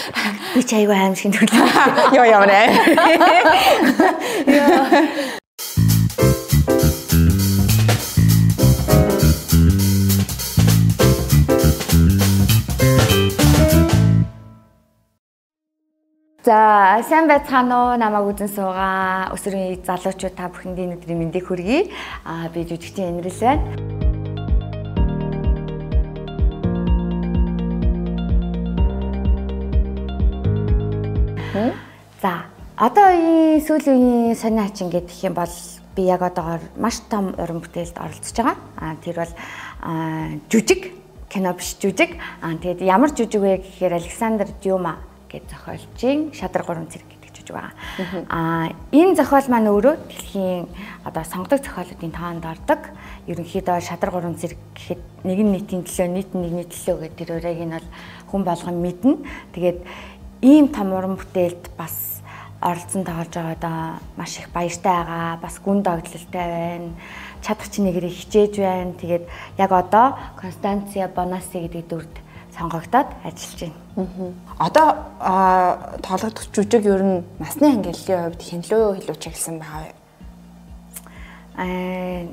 Би ч аягүй аимшиг төрлөө. Яа ямар аа. За, сайн байцгаана уу? Намайг үзэн суугаа. Өсвөрийн залуучууд та бүхэндээ өнөөдрийн мэндийг хүргэе. Би жүжигчин Энэрэл байна. За, одоо энэ сүүлийн үеийн сони хачин гэх юм бол би яг одоогоор маш том уран бүтээлд оролцож байгаа. Тэр бол жүжиг, кино биш жүжиг. Тэгээд ямар жүжиг вэ гэхээр Александр Дюма гэж зохиолчийн Шадар 3 цэрэг гэдэг жүжиг байгаа. Энэ зохиол маань өөрөө дэлхийн одоо сонгодог зохиолуудын тоонд ордог. Ерөнхийдөө Шадар 3 цэрэг гэхэд нэгэн нийтийн төлөө, нийт нэгний төлөө гэдэг тэр өрөөг нь бол хүн болгон мэднэ. Тэгээд ийм том уран бүтээлд бас оролцсон тоглож байгаадаа маш их баяртай байгаа. Бас гүн догтлолтой байна. Чадах чинээгээр хичээж байна. Тэгээд яг одоо Констанция Бонаси гэдэг дүрд сонгогдоод ажиллаж байна. Одоо тоглогдох жүжиг ер нь насны хангалтын хувьд хянлуу илүү чиглэсэн байгаа юу?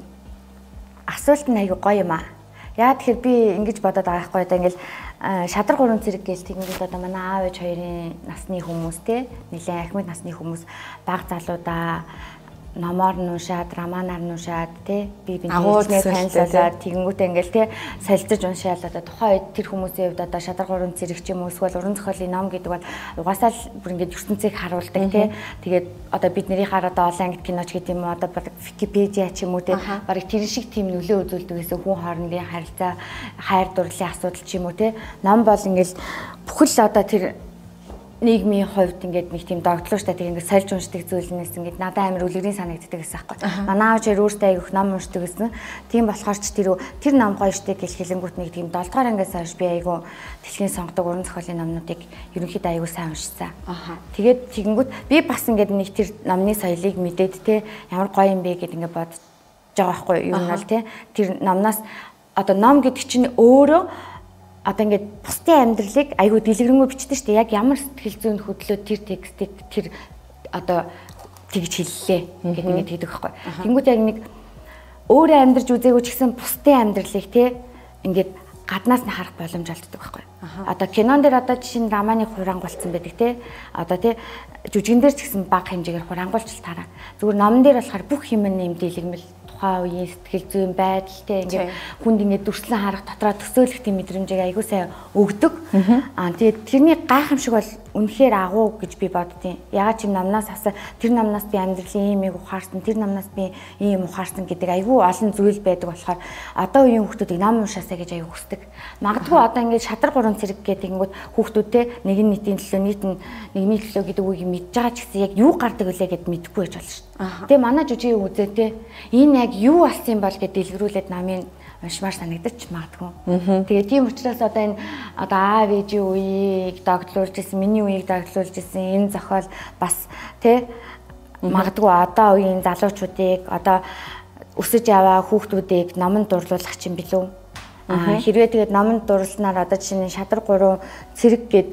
Асуулт нь аягүй гоё юм аа. Яа тэгэхээр би ингэж бодоод байгаа байхгүй одоо ингээл Шадар 3 цэрэг гээл тэгэнгүүт одоо манай аав ээж хоёрын насны хүмүүс те нэлээд ахмад насны хүмүүс баг залуудаа номоор нуушаад, романаар нуушаад те би бинтнээ танилцуулаад тэгэнгүүтээ ингээл те солилцож уншаал одоо тухайн үед тэр хүмүүсийн хувьд одоо Шадар 3 цэрэг ч юм уу эсвэл уран зохиолын ном гэдэг бол угаасаа л бүр ингээд ертөнцийг харуулдаг те тэгээд одоо бидний хараа одоо олон англи киноч гэдэг юм уу одоо Википедиа ч юм уу те барыг тэр шиг тийм нөлөө үзүүлдэг гэсэн хүн хоорондын харилцаа, хайр дурлалын асуудал ч юм уу те ном бол ингээл бүхэл одоо тэр нийгмийн хувьд ингээд нэг тийм догтлууштай тийм ингээд сольж уншдаг зүйлнээс ингээд надад амар үлгэрийн санагддаг гэсэн аахгүй. Манай аав ч өөртөө айгүйх ном уншдаг гэсэн. Тийм болохоор ч тэр ном гоё штэ гэж хэлэнгүүт нэг тийм 7 дугаар ангиас хойш би айгүй дэлхийн сонгодог уран зохиолын номнуудыг ерөнхийдөө айгүй сайн уншсан. Тэгээд тэгэнгүүт би бас ингээд нэг тэр номны соёлыг мэдээд те ямар гоё юм бэ гэд ингээд бодож байгаа байхгүй юу юм бол те тэр номнаас одоо ном гэдэг чинь өөрөө одоо ингээд бусдын амьдралыг айгүй дэлгэрэнгүй бичдэг шүү дээ. Яг ямар сэтгэл зүйн хөдлөө тэр текстийг тэр одоо тэгж хэллээ гэдэг ингээд хэлдэг байхгүй. Тэнгүүд яг нэг өөрөө амьдарч үзээгүй ч гэсэн бусдын амьдралыг те ингээд гаднаас нь харах боломж олддог байхгүй. Одоо кинон дээр одоо жишээ нь романы хурангуулсан байдаг те. Одоо те жүжигэн дээр ч гэсэн бага хэмжээгээр хурангуулж тараа. Зүгээр номон дээр болохоор бүх юм нэм дэлгэрмэл үеийн сэтгэл зүйн байдалтай ингээд хүнд ингээд дүрслэн харах дотроо төсөөлөх тийм мэдрэмжийг аягүй сайн өгдөг. Тэгээд тэрний гайхамшиг бол үнэхээр агуу гэж би боддیں۔ Ягаад ч юм намнаас хасаа тэр намнаас би амьдралын иймийг ухаарсан, тэр намнаас би ийм ухаарсан гэдэг аягүй олон зүйл байдаг болохоор одоо үеийн хүүхдүүдийг ном уншаасаа гэж аягүй хүсдэг. Магадгүй одоо ингээд Шадар 3 цэрэг гэдэг ингүүд хүүхдүүдтэй нэгэн нийтийн төлөө нэгний төлөө гэдэг үгийг мэдж байгаа ч гэсэн яг юу гардаг вүлээ гэд мэдэхгүй байж болно шүү дээ. Тэгээ манай жүжиг үзээ те энэ яг юу болсон бол гэж дэлгэрүүлээд намын уншмаар санагдаж магадгүй. Тэгээ тийм учраас одоо энэ одоо аав ээжийн үеийг догтлуулж ирсэн, миний үеийг догтлуулж ирсэн энэ зохиол бас тий магадгүй одоо үеийн залуучуудыг одоо өсөж яваа хүүхдүүдийг номонд дурлуулах чинь билүү. Хэрвээ тэгээд номонд дурласнаар одоо жишээ нь Шадар 3 цэрэг гээд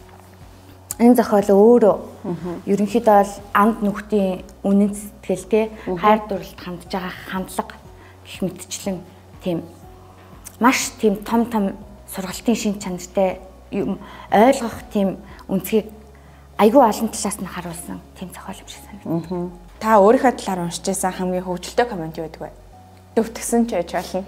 энэ зохиол өөрөө ерөнхийдөө бол амд нүхтийн үнэн сэтгэл те хайр дурлалд хандж байгаа хандлага гэх мэтчлэн тийм маш тийм том сургалтын шин чанартай ойлгох тийм үнцгийг айгүй олон талаас нь харуулсан тийм зохиол юм шиг санагдав. Та өөрийнхөө талаар уншиж байсан хамгийн хөвгөлтэй комент юу байдаг вэ? Дөвтгсөн ч яж болно.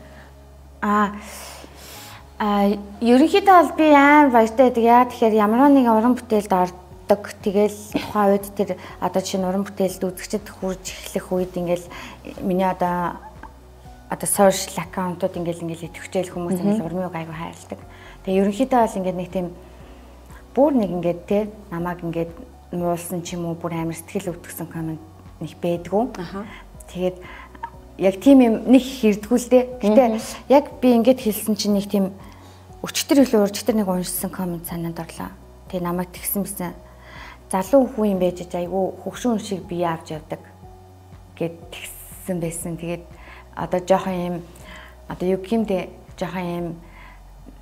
Ерөнхийдөө бол би амар баяртай байдаг. Яа тэгэхээр ямар нэгэн уран бүтээлд ордог. Тэгэл тухайн үед тэр одоо жишээ нь уран бүтээлд үзэгчд хурж эхлэх үед ингээл миний одоо сошиал аккаунтууд ингээл идэвхжээл хүмүүс ингээл урмыг айгу хайрладаг. Тэгээ ерөнхийдөө бол ингээд нэг тийм бүр нэг ингээд те намайг ингээд нуулсан ч юм уу бүр амар сэтгэл өвдгсөн комент нэг байдгүй. Тэгээд яг тийм юм нэг хэрдгүү л дээ. Гэтэ яг би ингээд хэлсэн чинь нэг тийм өчтөр илүү урчтэр нэг уншсан комент санаанд орлоо. Тэгээ намайг тэгсэн бисэн залуу хүн юм байж айгүй хөгшин шиг бие авч явдаг гэд тэгсэн байсан. Тэгээд одоо жоохон юм одоо юу гэмдэ жоохон юм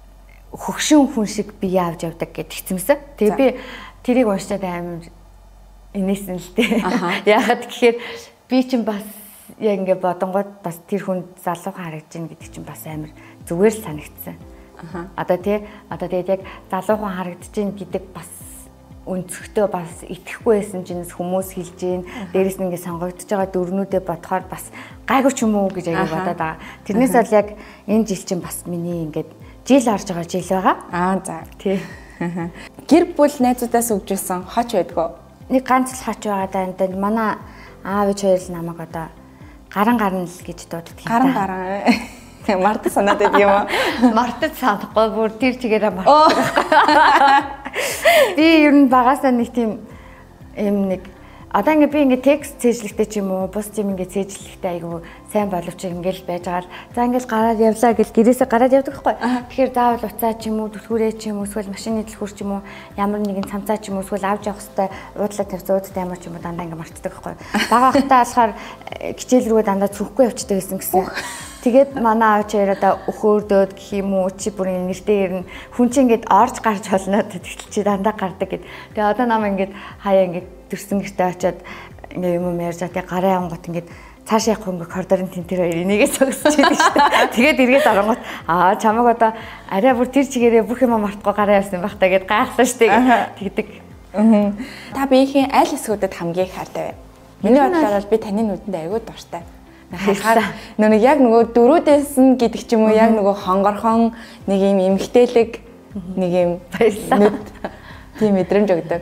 хөгшин хүн шиг бие авч явдаг гэж хэлсэн. Тэгээ би тэрийг уншаад амар инээсэн л дээ. Яагаад гэхээр би чинь бас яг ингэ бодонгууд бас тэр хүн залуухан харагдаж байна гэдэг чинь бас амар зүгээр л санагдсан. Одоо тэгээд яг залуухан харагдаж байна гэдэг бас өнцгтөө бас итгэхгүй байсан чинь хүмүүс хэлж гин дээрэс нь ингэ сонгогдож байгаа дөрнүүдээ бодохоор бас гайгүй ч юм уу гэж аяа бодоод байгаа. Тэрнээс бол яг энэ жил чинь бас миний ингээд жил орж байгаа жил байгаа. За. Тий. Гэр бүл найзуудаас өгжсэн хоч байдгүй. Нэг ганц л хоч байгаа даа. Энд манай аав ээж хоёр л намайг одоо гаран л гэж дууддаг юм. Гаран. Мартаж санаад байд юм уу? Мартаж санахгүй бүр тэр чигээрээ мартаж. Би ер нь багасаа нэг тийм юм нэг одоо ингээ би ингээ текст цээжлэхтэй ч юм уу бус юм ингээ цээжлэхтэй айгу сайн боловч ингээл байж байгаа л за ингээл гараад явлаа гэл гэрээсээ гараад явдаг байхгүй. Тэгэхээр заавал уцаа ч юм уу түлхүүрээ ч юм уу эсвэл машины дэлгүүр ч юм уу ямар нэгэн цамцаа ч юм уу эсвэл авч явах хэвээр уудлаа тавьцуудтай ямар ч юм уу дандаа ингээ мартдаг байхгүй. Бага хахтаа болохоор хичээл рүү дандаа цүхгүй явчихдаг гэсэн. Тэгээд манай аав чээр одоо өхөөрдөөд гэх юм уу чи бүр нэртэй ирнэ хүн чинь ингээд орж гарч болно тэгэл чи дандаа гардаг гэд. Тэгээ одоо намайг ингээд хаяа ингээд төрсөн гэртээ очиод ингээд юм ярьж байгаа. Тэгээ гараа явангот ингээд цаашаа явах ингээд коридорын тентэр хоёр энийгээ согсож идэг шүү дээ. Тэгээд эргээд оронгот чамаг одоо арай бүр тэр чигээрээ бүх юм мартахгүй гараа явсан байх та гэд гайхлаа шүү дээ тэгдэг. Та биеийн аль хэсгүүдэд хамгийн их хайртай вэ? Миний бодлоор бол би таны нүдэнд аягүй дуртай. Нэг яг нөгөө дөрүүдээс нь гэдэг ч юм уу яг нөгөө хонгорхон нэг юм эмгтээлэг нэг юм баярлалаа. Тийм мэдрэмж өгдөг.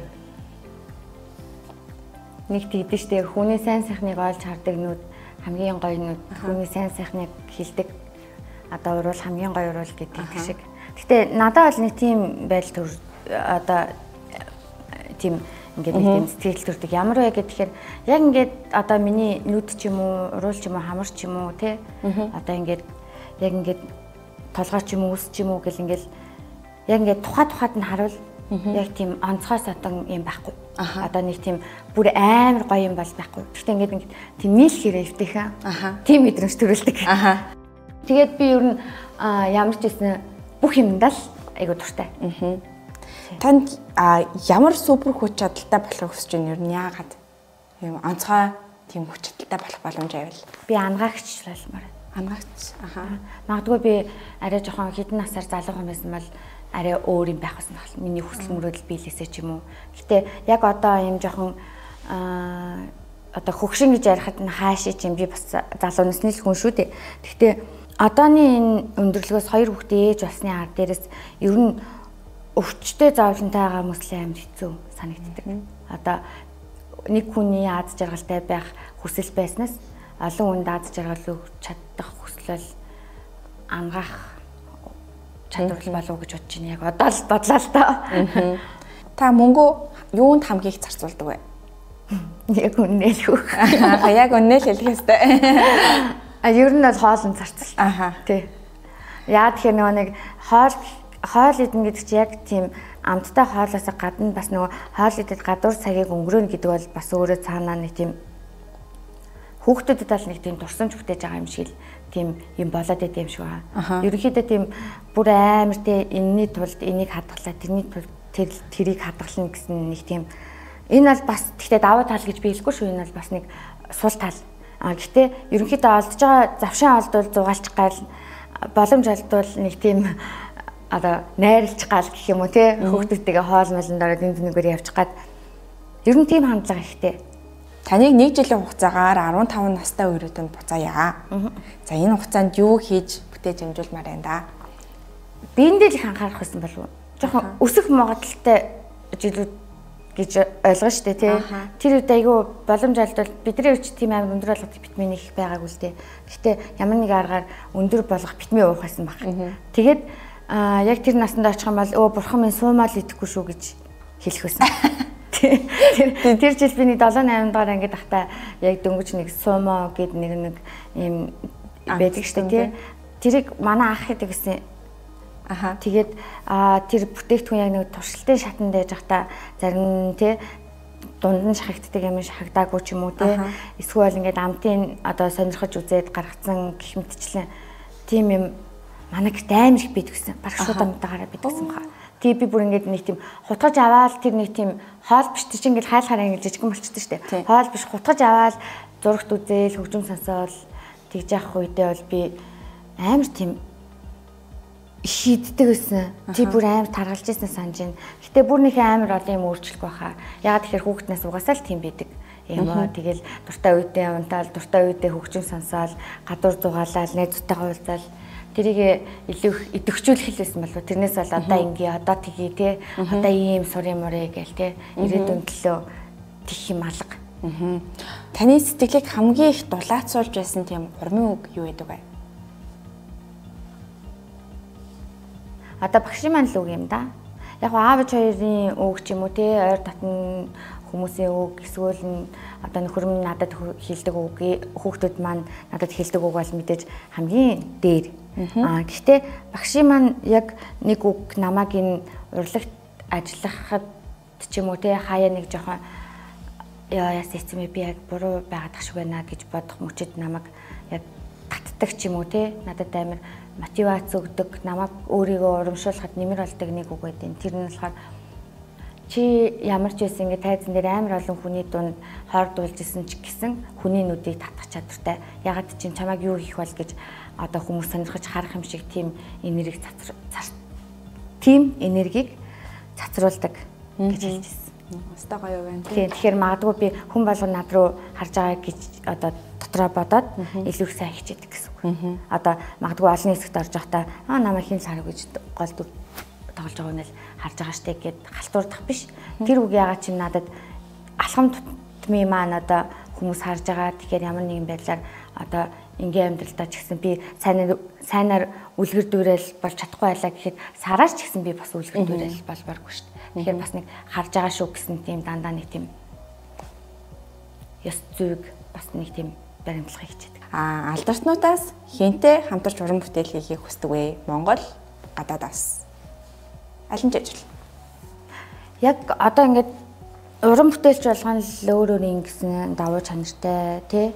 Нэг тэгдэж штэ хүний сайн сайхныг олж хардаг нүд хамгийн гоё нүд хүний сайн сайхныг хилдэг одоо урвал хамгийн гоё урвал гэдэг шиг. Гэтэ надад бол нэг тийм байдал одоо тийм ингээд нэг тийм сэтгэл төрдөг. Ямар вэ гэхээр яг ингээд одоо миний нүд ч юм уу, уруул ч юм уу, хамар ч юм уу те. Одоо ингээд яг ингээд толгой ч юм уу, үс ч юм уу гэл ингээд яг ингээд тухайд нь харуул яг тийм онцгой сатан юм байхгүй. Одоо нэг тийм бүр амар гоё юм бол байхгүй. Гэхдээ ингээд тийм нийл хэрэг өвтэйхэн. Тийм мэдрэмж төрүүлдэг. Тэгээд би ер нь ямар ч гэсэн бүх юмдаа л айгуу дуртай. Танд ямар супер хүч чадалтай болохыг хүсэж байна ер нь яагаад? Юм онцгой тийм хүч чадалтай болох боломж байвал. Би ангаагч болмоор. Ангаагч. Магадгүй би арай жоохон хідэн насаар залуухан байсан бол арай өөр юм байх байсан бол миний хүсэл мөрөөдөл биелээсээ ч юм уу. Гэтэ яг одоо юм жоохон одоо хөгшин гэж ярихад нь хаашаа ч юм би бас залуу насны л хүн шүү дээ. Гэхдээ одооны энэ өндөрлөгөөс хоёр хүүхдээ ээж болсны ар дээрээс ер нь өвчтэй зовлонтойгаа мөслийн амьд хэцүү санагддаг. Одоо нэг хүний аз жаргалтай байх хүсэл байснаас олон хүнд аз жаргал өгч чадах хүсэл бол ангаах чадвар болов уу гэж бодож байна. Яг одоо л бодлоо л доо. Та мөнгө юунд хамгийн их зарцуулдаг вэ? Яг үнээл хөөх. Яг үнээл хэлэх ёстой. Ер нь бол хоолнд зарцуул. Тий. Яа тэгэхээр нөгөө нэг хоол идэх гэдэг чинь яг тийм амттай хоолоос гадна бас нөгөө хоол идэд гадуур цагийг өнгөрөөнө гэдэг бол бас өөрөө цаанаа нэг тийм хүүхдүүдэд бол нэг тийм дурсамж бүтээж байгаа юм шиг л тийм юм болоод байд юм шиг байна. Ерөнхийдөө тийм бүр амар те энэний тулд энийг хадгалаа тэрний тулд тэрийг хадгална гэсэн нэг тийм энэ бол бас тэгтээ даваа тал гэж би хэлэхгүй шүү. Энэ бол бас нэг сул тал. Гэхдээ ерөнхийдөө олдож байгаа завшаан олдвол зугаалч гал боломж олдвол нэг тийм одоо найрлж гал гэх юм уу те хүүхдүүдтэйгээ хоол молонд ороод энэ нэггээр явж гад ер нь тийм хандлага ихтэй. Таныг 1 жилийн хугацаагаар 15 настай өрөөдөнд буцаая. За энэ хугацаанд юу хийж бүтээж амжуулмаар байна да? Биендээ л их анхаарах байсан болов уу? Жохон өсөх магадлалтай жилүүд гэж ойлгоо штэ тий. Тэр үед айгүй боломж олдвол бидний үуч тийм амар өндөр болгох битмийн их байгаагүй л дээ. Гэхдээ ямар нэг аргаар өндөр болгох битмийн уух байсан баг. Тэгээд яг тэр насанд очих юм бол бурхан минь суумаал идэхгүй шүү гэж хэлэх байсан. Тэр жил би нэг 7-8 дахь ангид ахта яг дөнгөж нэг суумо гэд нэг юм байдаг штэ тий. Тэрийг манай ах хийдэг гэсэн. Тэгээд тэр бүтээгдэхүүн яг нэг туршилтын шатанд байж захта зарим тий дунд нь шахагддаг юм шахагдаагүй ч юм уу тий. Эсвэл ингээд амтын одоо сонирхож үзээд гаргацсан гэх мэтчлэн тийм юм манай гэрт амар их бийдэг гэсэн. Бараг шууд амтаагаараа бийдэг гэсэн баха. Тэгээ би бүр ингээд нэг тийм хутгаж аваад тэр нэг тийм хоол биш чинь ингээд хайлахаараа ингээд жижигэн болчихдээ штэ. Хоол биш хутгаж аваад зурагт үзээл хөгжим сонсоол тэгж явах үедээ бол би амар тийм шийддэг гэсэн. Тий бүр амар таргалж ирсэн санаж байна. Гэтэ бүр нэг амар олон юм өөрчлөх байхаа. Ягаад тэгэхээр хүүхднээс угаасаа л тийм байдаг. Юм аа тэгэл дуртай үедээ унтаал, дуртай үедээ хөгжим сонсоол, гадуур зугаалал, найзтайгаа уулзаал тэрийг илүү их идэвхжүүлэх хэлсэн болов. Тэрнээс бол одоо ингээ одоо тгий те одоо ийм сурын мурыг гээл те ирээдүйн төлөө тэх юм алга. Таны сэтгэлийг хамгийн их дулаацуулж байсан тийм урмын үг юу байдаг вэ? Одоо багшийн маань л үг юм да. Яг аав хоёрын үг ч юм уу те ойр татны хүмүүсийн үг эсвэл нь одоо нөхөр минь надад хэлдэг үг хүүхдүүд маань надад хэлдэг үг бол мэдээж хамгийн дээр. Гэхдээ багшийн маань яг нэг үг намайг энэ урлагт ажиллахад ч юм уу те хаяа нэг жоохон яас эцэм би яг буруу байгаад ах шиг байна гэж бодох мөчөд намайг яг татдаг ч юм уу те надад амар мотивац өгдөг намайг өөрийгөө урамшуулахад нэмэр болдог нэг үг байдیں۔ Тэр нь болохоор чи ямар ч байсан ингэ тайзан дээр амар олон хүний дунд хоордуулж исэн ч гэсэн хүний нүдийг татах чадвартай. Ягаад чи чамайг юу хийх бол гэж одоо хүмүүс сонирхож харах юм шиг тийм энергийг цацруулдаг гэж хэлж ирсэн. Өстой гоё байна. Тийм тэгэхээр магадгүй би хүн болгон над руу харж байгаа гэж одоо дотроо бодоод илүү сайн хичээдэг гэсэн үг. Одоо магадгүй олон хэсэгт орж байхдаа намайг хин сар гэж гол дүр тоглож байгааг нь л харж байгаа штеп гэд халтуурдах биш. Тэр үг яагаад чи надад алхам тутмын маань одоо хүмүүс харж байгаа. Тэгэхээр ямар нэгэн байдлаар одоо ингийн амьдралдаа ч гэсэн би сайнаар үлгэр дүүрэл болж чадахгүй байлаа гэхэд сараар ч гэсэн би бас үлгэр дүүрэл болборгүй шүү дээ. Тэгэхээр бас нэг харж байгаа шүү гэсэн тийм дандаа нэг тийм ёс зүйг бас нэг тийм баримтлахыг хичээдэг. Алдарчнуудаас хинтээ хамтарч уран бүтээл хийхийг хүсдэг вэ? Монгол, гадаадаас. Аль нь ажил? Яг одоо ингээд уран бүтээлч болгоно л өөр ингэсэн давуу чанартай тий.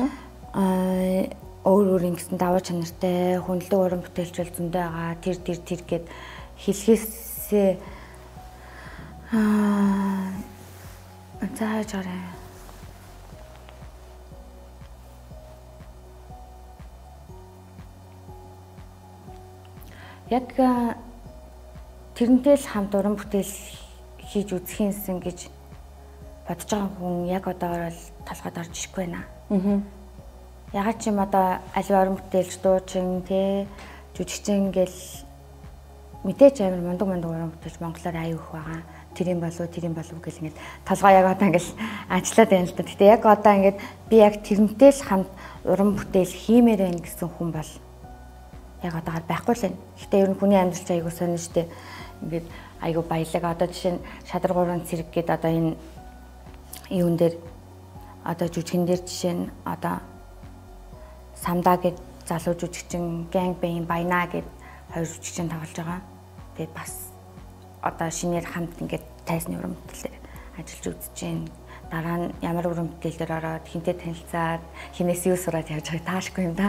Өөр ингэсэн давуу чанартай хүнлэг уран бүтээлч бол зөндөө байгаа. Тэр гэд хэлхээсээ зааж арай. Яг тэрнтэй л хамт уран бүтээл хийж үзэхийнсэн гэж бодож байгаа хүн яг одоогор л толгойд орж ирэхгүй байна. Ягаад ч юм одоо аливаа уран бүтээлч дуучин те жүжигчин гэл мэдээж амар мундаг уран бүтээлч монголоор аюу их байгаа. Тэр юм болов гэл ингээд толгой яг одоо ингээд ажиллаад байна л да. Гэтэ яг одоо ингээд би яг тэрнтэй л хамт уран бүтээл хиймээр байна гэсэн хүн бол яг одоогор байхгүй л байна. Гэтэ ер нь хүний амьдрал чинь аюу сонин штэ. Ингээд аюу баялаг одоо жишээ нь шадар гурван цэрэг гээд одоо энэ юун дээр одоо жүжигэн дээр жишээ нь одоо самдаа гээд залуу жүжигчин гэнг байн байна гээд хоёр жүжигчин тоглож байгаа. Тэгээд бас одоо шинээр хамт ингээд тайзны уран бүтээл дээр ажиллаж үзэж байна. Дараа нь ямар уран бүтээл дээр ороод хинтээ танилцаад хинээс юу сураад явж байгааг таашгүй юм да.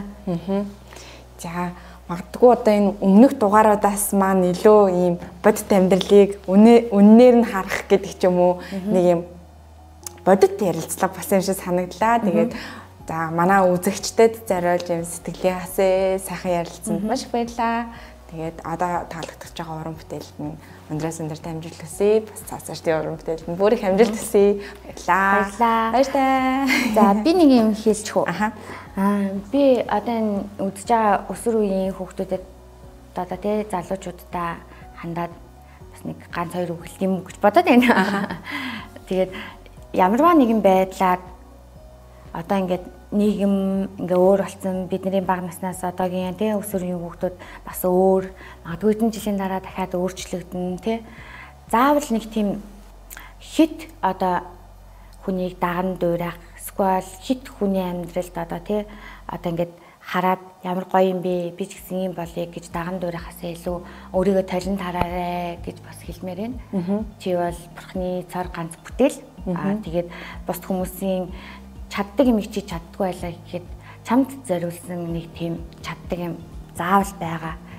За магадгүй одоо энэ өмнөх дугаараас маань илүү ийм бодит амьдралыг үннээр нь харах гэдэг ч юм уу нэг юм бодит ярилцлага бас юм шиг санагдлаа. Тэгээд за манай үзэгчдэд зориулж юм сэтгэлийн хасээ сайхан ярилцсанд маш их баярлалаа. Тэгээд одоо таалагдчихж байгаа уран бүтээлд нь өндрөөс өндөрт амжилт хүсье. Бас цаашдын уран бүтээлд нь бүр их амжилт хүсье. Баярлалаа. Баярлалаа. За би нэг юм хэлчих үү? Би одоо энэ үзэж байгаа өсвөр үеийн хүүхдүүдэд одоо тий залуучуудаа хандаад бас нэг ганц хоёр үг хэлэх юм гэж бодоод байна. Тэгээд ямарваа нэгэн байдлаар одоо ингээд нийгэм ингээ өөр болсон бидний бага наснаас одоогийн тий өсвөр үеийн хүүхдүүд бас өөр магадгүй хэдэн жилийн дараа дахиад өөрчлөгдөн тий заавал нэг тийм хит одоо хүнийг даган дуурайх эсвэл хит хүний амьдралд одоо тий одоо ингээд хараад ямар гоё юм бэ би ч гэсэн юм болъё гэж даган дуурайхаас илүү өөрийгөө талент хараарэ гэж бас хэлмээр байна. Чи бол бурхны цор ганц бүтээл. Тэгээд бус хүмүүсийн чаддаг юм чи чаддгүй байлаа гэхэд чамд зориулсан нэг тийм чаддаг юм заавал байгаа.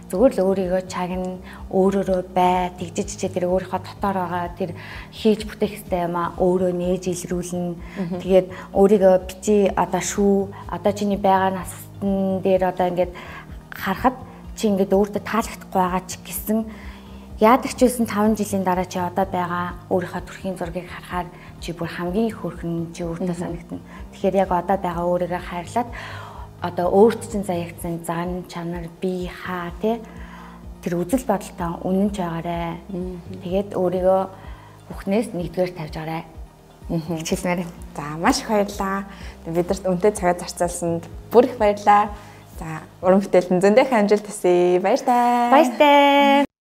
зүгээр л өөрийгөө чагна, өөрөөрөө бай, тэгжиж тэр өөрийнхөө дотор байгаа тэр хийж бүтээх ёстой юм аа өөрөө нээж илрүүлнэ. Тэгээд өөрийгөө бичи одоо шүү, одоо чиний байгаа настан дээр одоо ингээд харахад чи ингээд өөртөө таалагдахгүй байгаа ч гэсэн яадаг ч байсан 5 жилийн дараа чи одоо байгаа өөрийнхөө төрхийн зургийг харахаар чи бүр хамгийн их хөрхөн чи өөртөө санагдана. Тэгэхээр яг одоо байгаа өөрийгөө хайрлаад одоо өөрт чинь заягдсан зан чанар бие хаа тий тэр үзэл бодолтой үнэнч байгаарэ. Тэгээд өөрийгөө бүхнээс нэгдүгээр тавьж аваарай. Хичээлмээр. За маш их баярлалаа. Бидэрт үнэтэй цагаа зарцуулсанд бүр их баярлалаа. За уран бүтээлд зөндөө амжилт хүсье. Баяр таа. Баяр таа.